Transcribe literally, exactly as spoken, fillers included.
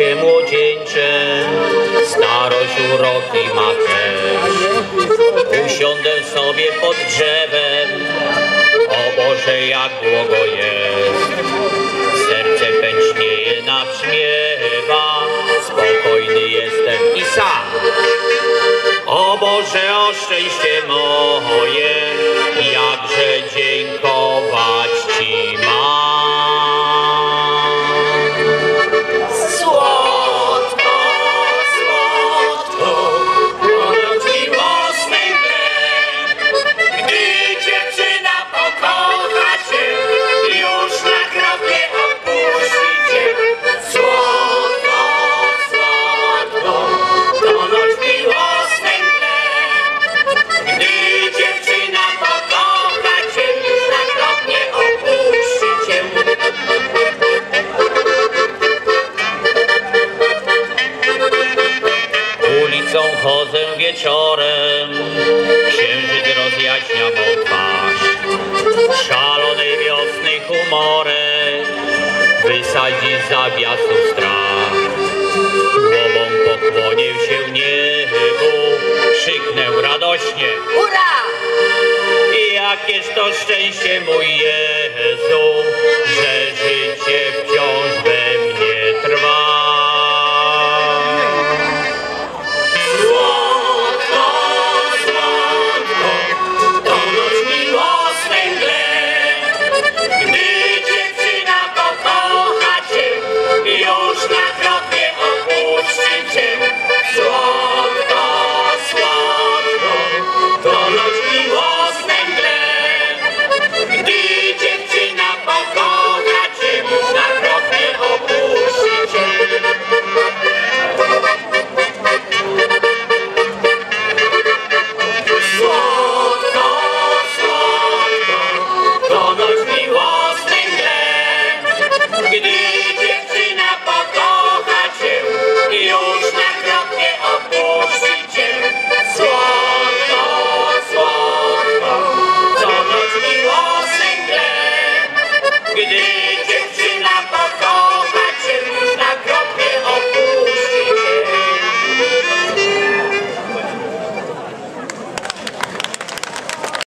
Życie młodzieńcze, starość uroki ma też. Usiądę sobie pod drzewem, o Boże, jak długo jest. Serce pęcznieje, nabrzmiewa, spokojny jestem i sam. O Boże, o szczęście moje, jakże dziękować Ci mam. Słodko, słodko, ponoć miłosny mlek, gdy dziewczyna pokocha Cię, już na kropie opuści Cię. Słodko, słodko, ponoć miłosny mlek, gdy dziewczyna pokocha Cię, już na kropie opuści Cię. Ulicą chodzę wieczorem, księżyc rozjaśnia mą twarz. Szalonej wiosny humorek wysadzi z zawiasu strach. Głową pokłonię się niebu, krzyknę radośnie: Hurra! Jakież to szczęście mój Jezu!